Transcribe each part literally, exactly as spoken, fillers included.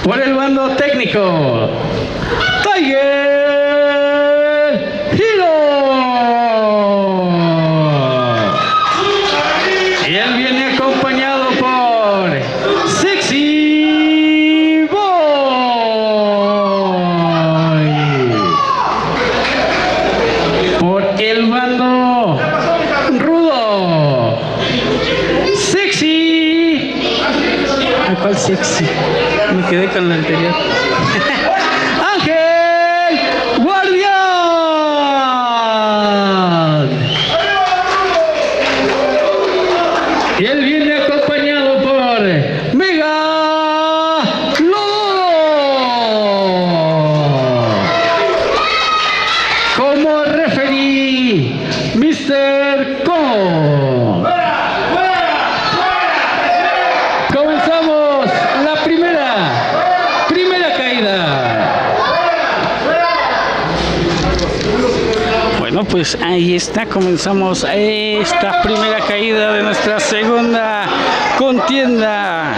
Por el bando técnico, Tiger Hero. Y él viene acompañado por Sexy Boy. Por el bando rudo, Sexy. ¿Cuál Sexy? Me quedé con la anterior. Ángel Guardián. Y él viene acompañado por Mega Lodo. Como referí, mister Co. Comenzamos la primera, primera caída. Bueno, pues ahí está, comenzamos esta primera caída de nuestra segunda contienda.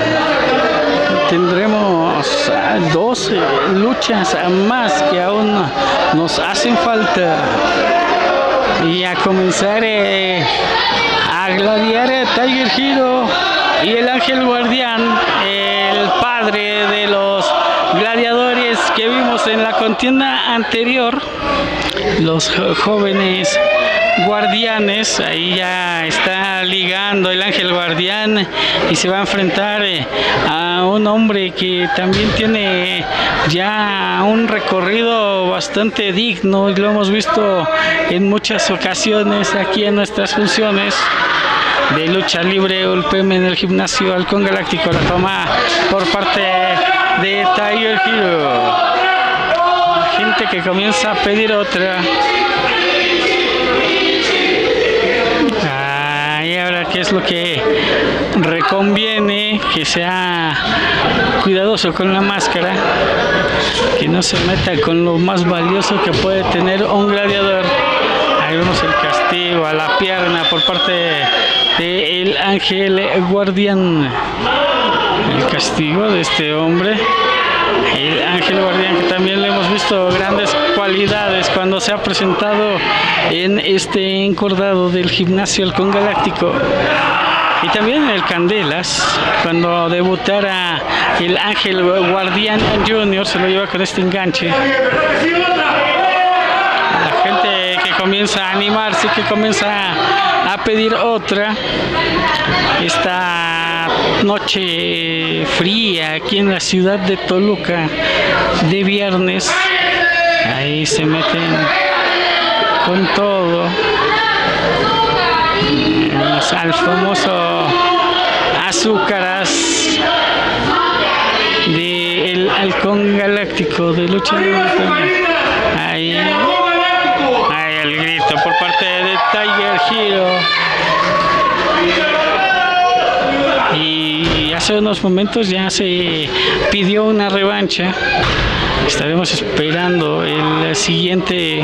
Tendremos dos luchas más que aún nos hacen falta. Y a comenzar eh, a gladiar a Tiger Hero y el Ángel Guardián, el padre de los gladiadores que vimos en la contienda anterior, los jóvenes guardianes. Ahí ya está ligando el Ángel Guardián y se va a enfrentar a un hombre que también tiene ya un recorrido bastante digno y lo hemos visto en muchas ocasiones aquí en nuestras funciones de lucha libre U L P M en el gimnasio Halcón Galáctico. La toma por parte de Tiger Hero. Gente que comienza a pedir otra. Ah, y ahora qué es lo que reconviene, que sea cuidadoso con la máscara, que no se meta con lo más valioso que puede tener un gladiador. Ahí vemos el castigo a la pierna por parte de el Ángel Guardián. El castigo de este hombre, el Ángel Guardián, que también le hemos visto grandes cualidades cuando se ha presentado en este encordado del gimnasio Halcón Galáctico. Y también el Candelas, cuando debutara el Ángel Guardián Junior, se lo lleva con este enganche. La gente que comienza a animarse, que comienza a pedir otra. Esta noche fría aquí en la ciudad de Toluca de viernes, ahí se meten con todo al famoso azúcaras del Halcón Galáctico de lucha libre. Ahí, ahí el grito por parte de Tiger Hero. Y hace unos momentos ya se pidió una revancha. Estaremos esperando el siguiente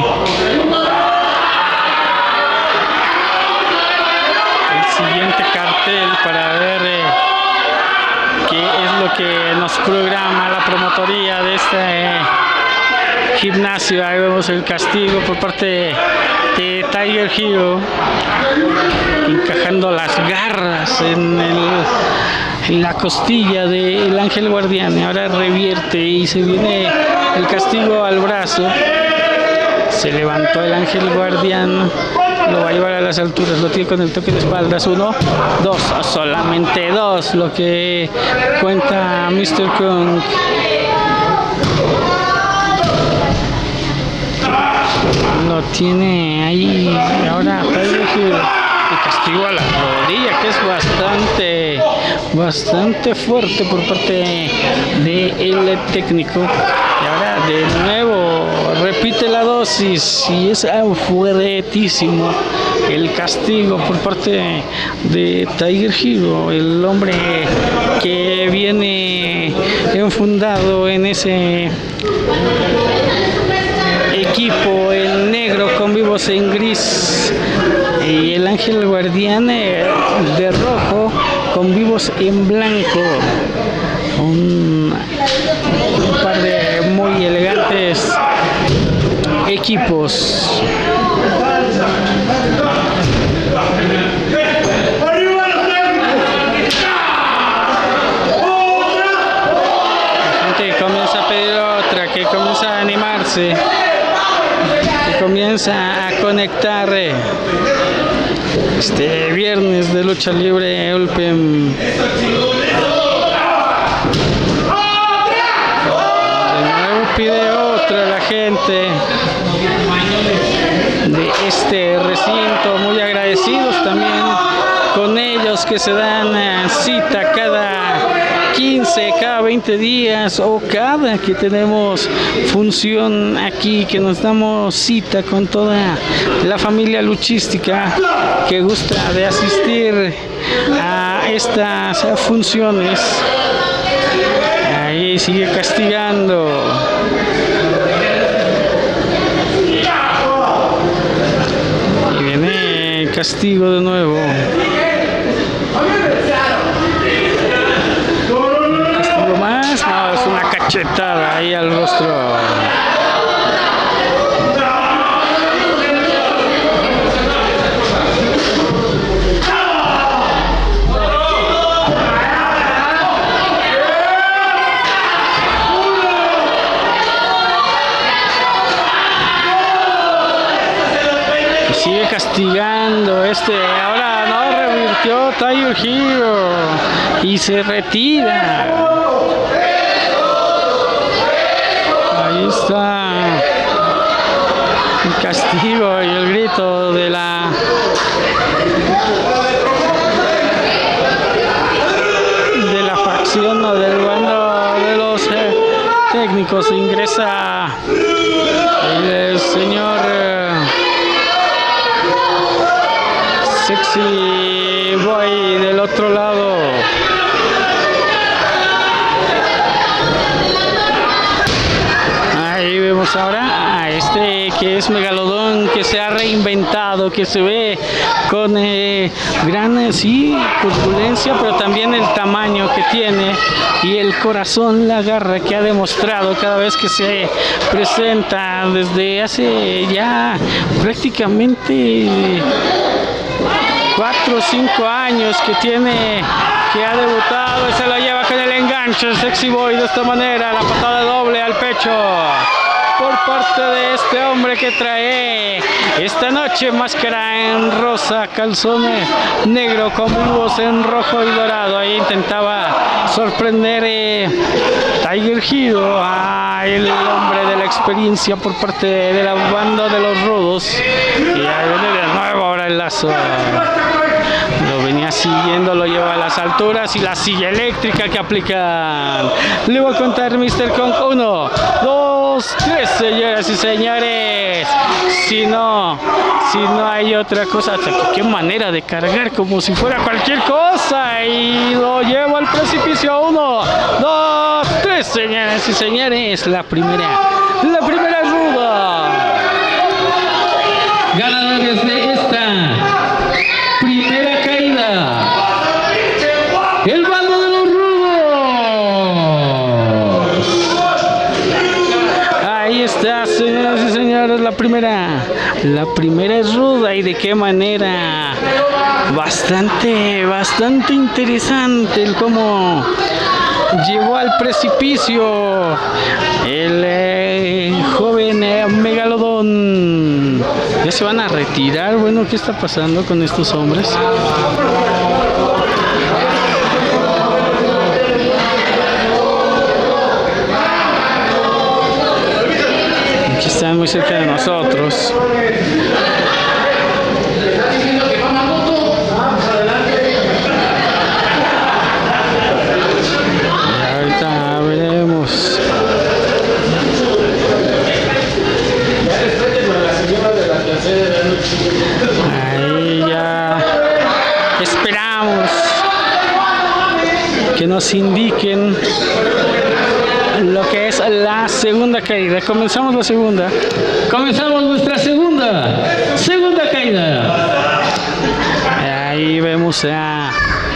el siguiente cartel para ver eh, qué es lo que nos programa la promotoría de este eh, gimnasio. Ahí vemos el castigo por parte de, de Tiger Hero, encajando las garras en, el, en la costilla del Ángel Guardián. Ahora revierte y se viene el castigo al brazo. Se levantó el Ángel Guardián, lo va a llevar a las alturas, lo tiene con el toque de espaldas. Uno, dos, solamente dos, lo que cuenta mister Kong. Lo tiene ahí ahora el castigo a la rodilla, que es bastante bastante fuerte por parte del técnico. Y ahora de nuevo repite la dosis y es fuertísimo el castigo por parte de Tiger Hero, el hombre que viene enfundado en ese equipo, el negro con vivos en gris, y el Ángel Guardián de rojo con vivos en blanco. Un equipos. La gente comienza a pedir otra, que comienza a animarse, que comienza a conectar este viernes de lucha libre Ulpem. Pide otra la gente de este recinto, muy agradecidos también con ellos que se dan cita cada quince, cada veinte días o cada que tenemos función aquí, que nos damos cita con toda la familia luchística que gusta de asistir a estas funciones. Ahí sigue castigando. Y viene el castigo de nuevo. ¿Un castigo más? No, es una cachetada ahí al rostro. Sigue castigando este, ahora no revirtió Tiger Hero y se retira. Ahí está el castigo y el grito de la de la facción o del bando de los eh, técnicos. Ingresa el señor eh, Sexy Boy del otro lado. Ahí vemos ahora a este que es Megalodón, que se ha reinventado, que se ve con eh, gran sí, corpulencia, pero también el tamaño que tiene y el corazón, la garra que ha demostrado cada vez que se presenta desde hace ya prácticamente cuatro o cinco años que tiene, que ha debutado y se lo lleva con el enganche el Sexy Boy de esta manera, la patada doble al pecho por parte de este hombre que trae esta noche máscara en rosa, calzones negro con bulbos en rojo y dorado. Ahí intentaba sorprender eh, Tiger Hero, ah, el hombre de la experiencia por parte de la banda de los rudos, y ahí viene de nuevo ahora el lazo. Lo venía siguiendo, lo lleva a las alturas y la silla eléctrica que aplican. Le voy a contar mister Kong. Uno, dos, tres, señoras y señores. Si no, si no hay otra cosa, qué manera de cargar como si fuera cualquier cosa. Y lo llevo al precipicio. Uno, dos, tres, señoras y señores. La primera, la primera ruda. Ganadores de esta primera caída, el bando de los rudos. Ahí está, señoras y señores, la primera, la primera es ruda. Y de qué manera, bastante, bastante interesante el cómo llevó al precipicio el eh, joven eh, Megalodón. Ya se van a retirar. Bueno, ¿qué está pasando con estos hombres? Aquí están muy cerca de nosotros. Y ahorita veremos. Ahí ya esperamos que nos indiquen lo que es la segunda caída. Comenzamos la segunda. Comenzamos nuestra segunda. Segunda caída. Ahí vemos a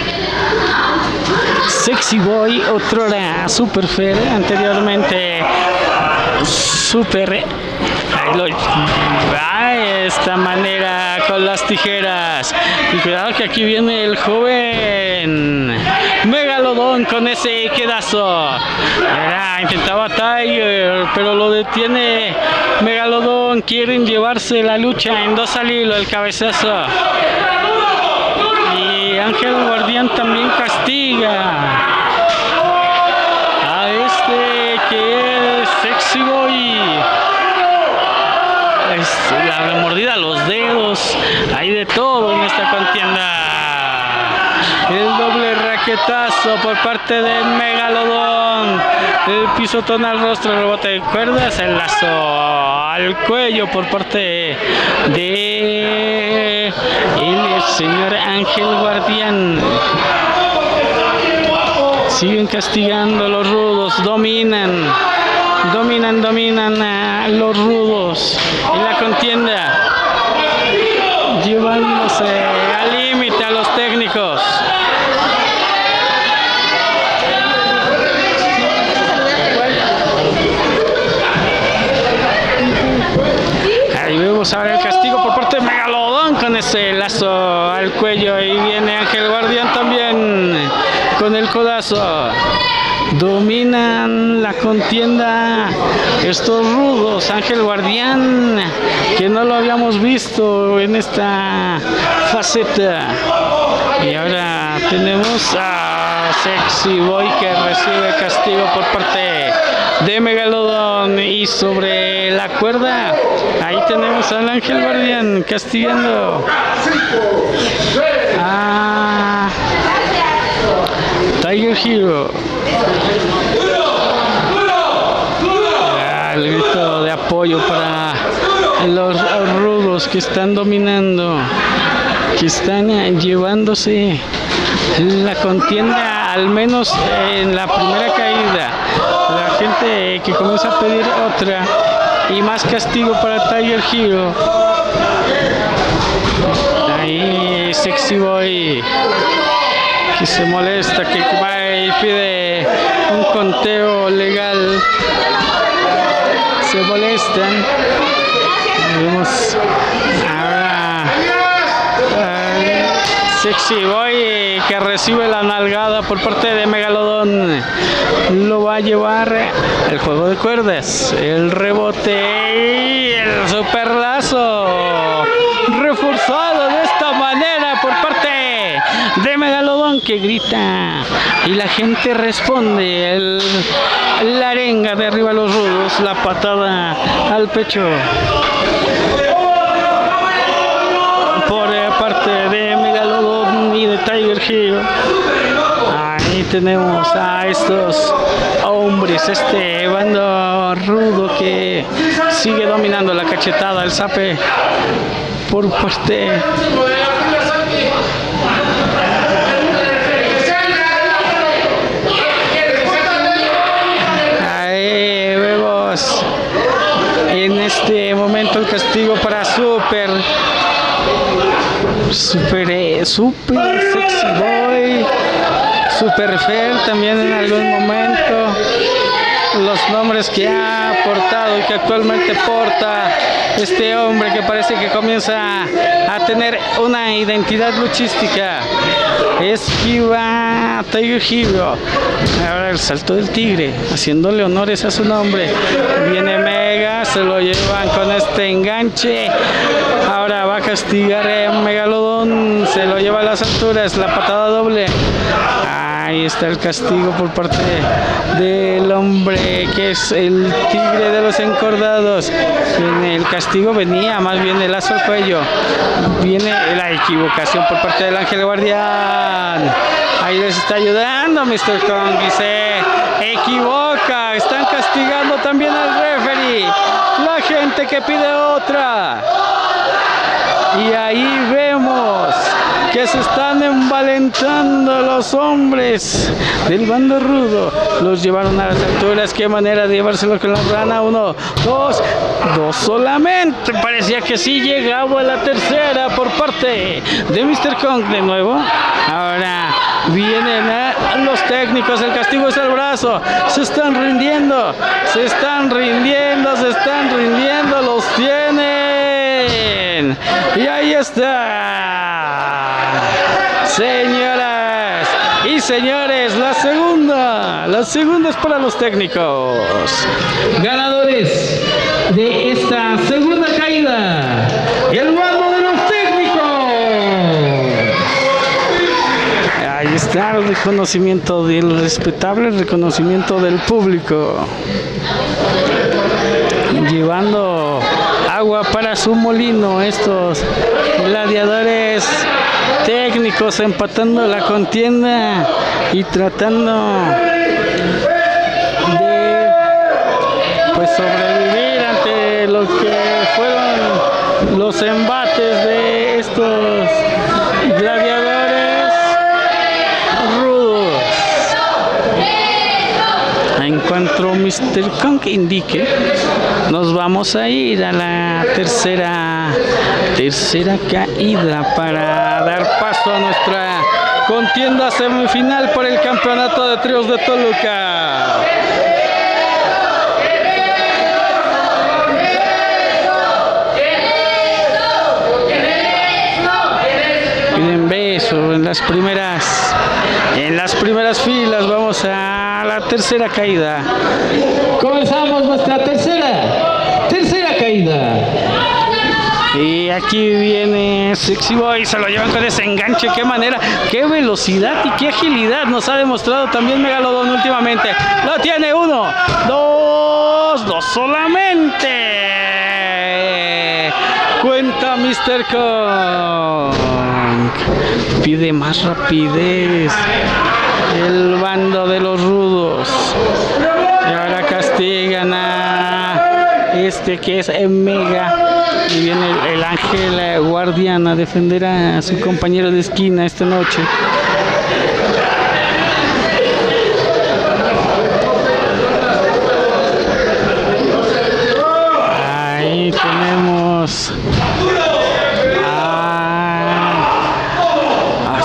Sexy Boy, otrora Super Fer, anteriormente Super Ahí lo va de esta manera con las tijeras. Y cuidado que aquí viene el joven Megalodón con ese quedazo. Era, intentaba Tiger, pero lo detiene Megalodón. Quieren llevarse la lucha en dos al hilo, el cabezazo. Y Ángel Guardián también castiga a este que es Sexy Boy. Es la mordida a los dedos, hay de todo en esta contienda. El doble raquetazo por parte de Megalodón, el pisotón al rostro, el rebote de cuerdas, el lazo al cuello por parte de el señor Ángel Guardián. Siguen castigando los rudos, dominan. Dominan, dominan a los rudos en la contienda, llevándose al límite a los técnicos. Ahí vemos ahora el castigo por parte de Megalodón con ese lazo al cuello, y viene Ángel Guardián también con el codazo. Dominan la contienda estos rudos. Ángel Guardián, que no lo habíamos visto en esta faceta. Y ahora tenemos a Sexy Boy que recibe castigo por parte de Megalodón. Y sobre la cuerda, ahí tenemos al Ángel Guardián castigando a Tiger Hero. El grito de apoyo para los rudos que están dominando, que están llevándose la contienda, al menos en la primera caída. La gente que comienza a pedir otra y más castigo para Tiger Hero. Ahí Sexy Boy, que se molesta, que va y pide un conteo legal. Se molestan. Vemos ahora uh, Sexy Boy que recibe la nalgada por parte de Megalodón. Lo va a llevar el juego de cuerdas, el rebote y el superlazo reforzado de esta manera por parte de Megalodón, que grita y la gente responde. El, la arenga de arriba a los rudos, la patada al pecho por parte de Megalodón y de Tiger Hero. Ahí tenemos a estos hombres, este bando rudo que sigue dominando la cachetada, el zape por parte en este momento el castigo para Super Super, eh, Super Sexy Boy, Super Fer también en algún momento. Los nombres que ha portado y que actualmente porta este hombre, que parece que comienza a tener una identidad luchística. Esquiva Tiger Hero. Ahora el salto del tigre, haciéndole honores a su nombre. Viene Mega, se lo llevan con este enganche. Ahora va a castigar a Megalodón, se lo lleva a las alturas, la patada doble. Ahí está el castigo por parte del hombre que es el tigre de los encordados. Viene el castigo, venía más bien el lazo al cuello. Viene la equivocación por parte del Ángel Guardián. Ahí les está ayudando mister Kong y se equivoca. Están castigando también al referee. La gente que pide otra. Y ahí vemos que se están envalentando los hombres del bando rudo. Los llevaron a las alturas. Qué manera de llevárselo con la rana. Uno, dos, dos solamente. Parecía que sí llegaba a la tercera por parte de mister Kong de nuevo. Ahora vienen a los técnicos. El castigo es el brazo. Se están rindiendo. Se están rindiendo. Se están rindiendo. Los tienen. Y ahí está. Señoras y señores, la segunda, la segunda es para los técnicos. Ganadores de esta segunda caída, el bando de los técnicos. Ahí está el reconocimiento del respetable reconocimiento del público. Llevando agua para su molino estos gladiadores técnicos, empatando la contienda y tratando de pues sobrevivir ante lo que fueron los embates de estos gladiadores rudos. En cuanto mister Kong indique, nos vamos a ir a la tercera tercera caída para dar paso a nuestra contienda semifinal por el campeonato de tríos de Toluca. Piden beso en las primeras en las primeras filas. Vamos a la tercera caída. Comenzamos nuestra tercera tercera caída. Y aquí viene Sexy Boy, se lo llevan con ese enganche. Qué manera, qué velocidad y qué agilidad nos ha demostrado también Megalodon últimamente. Lo tiene uno, dos, dos solamente. Cuenta mister Kong. Pide más rapidez el bando de los rudos. Y ahora castigan a este que es Mega. Y viene el, el ángel guardián a defender a su compañero de esquina esta noche. Ahí tenemos a, a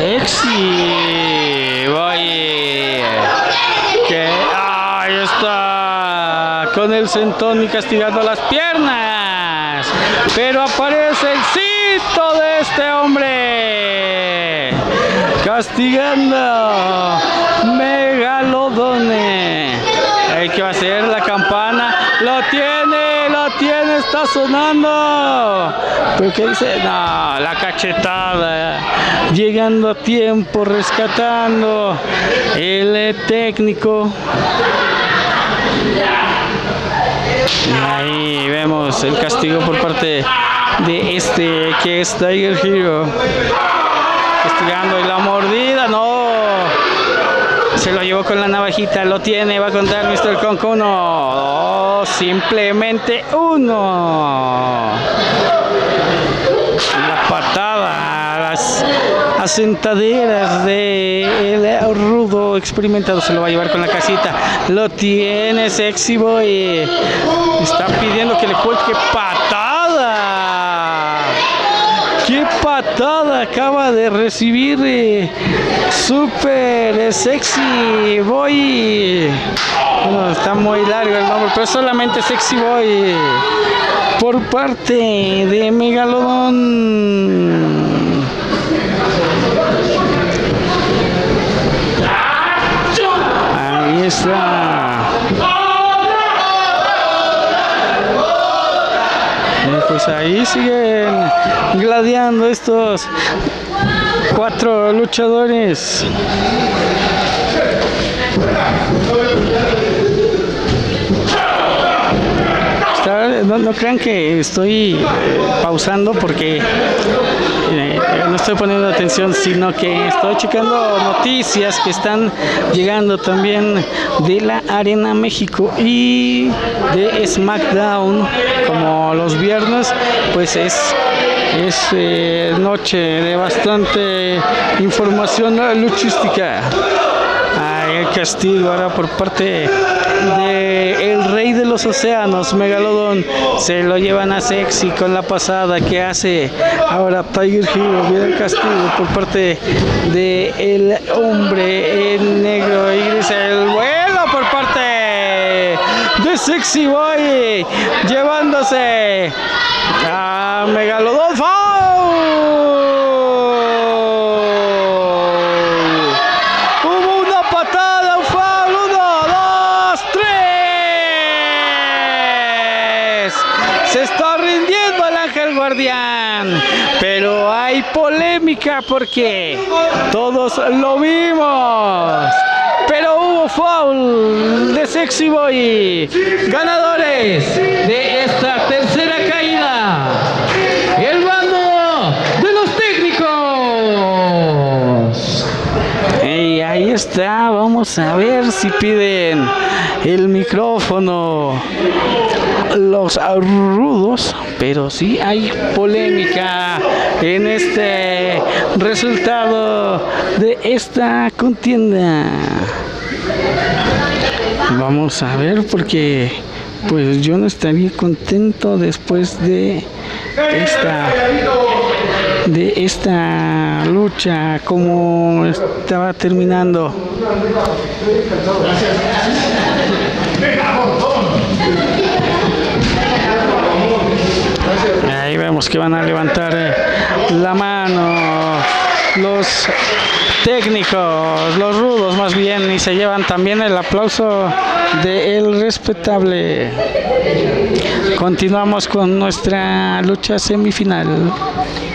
Sexy Boy, que ahí está con el sentón y castigando las piernas. Pero aparece el cito de este hombre castigando Megalodone. Hay que hacer la campana. Lo tiene, lo tiene, está sonando. ¿Pero qué dice? No, la cachetada. Llegando a tiempo, rescatando el técnico. Ahí vemos el castigo por parte de este que es Tiger Hero. Castigando y la mordida, no. Se lo llevó con la navajita, lo tiene, va a contar mister Kong. Uno, dos, simplemente uno. La patada, las asentaderas de el rudo experimentado, se lo va a llevar con la casita. Lo tiene Sexy Boy. Está pidiendo que le cuelgue. ¡Patada! ¡Qué patada acaba de recibir eh, Super Sexy Boy! Bueno, está muy largo el nombre, pero solamente Sexy Boy por parte de Megalodon. Ahí está. Pues ahí siguen gladiando estos cuatro luchadores. No, no crean que estoy pausando porque eh, no estoy poniendo atención, sino que estoy checando noticias que están llegando también de la Arena México y de SmackDown. Como los viernes, pues es Es eh, noche de bastante información luchística. Hay el castigo ahora por parte de el rey de los océanos, Megalodon. Se lo llevan a Sexy con la pasada que hace ahora Tiger Hero. Viene el castigo por parte de el hombre en negro y dice el vuelo por parte de Sexy Boy, llevándose a Megalodon. ¡Foul! Hubo una patada, un foul. Uno, dos, tres. Se está rindiendo el Ángel Guardián, pero hay polémica porque todos lo vimos. Pero hubo foul de Sexy Boy. Ganadores de esta tercera caída, el bando de los técnicos. Y ahí está, vamos a ver si piden el micrófono los rudos, pero sí hay polémica en este resultado de esta contienda. Vamos a ver, porque pues yo no estaría contento después de esta de esta lucha como estaba terminando. Ahí vemos que van a levantar la mano los técnicos, los rudos más bien, y se llevan también el aplauso del respetable. Continuamos con nuestra lucha semifinal.